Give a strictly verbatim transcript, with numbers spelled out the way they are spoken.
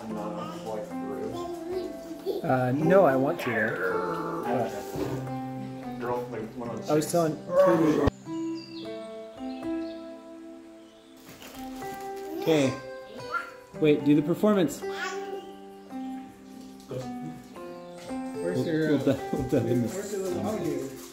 Uh, no, I want to. Though. I was telling Katie. Okay. Wait, do the performance. Where's We'll, your, we'll, we'll, we'll where's your little audio?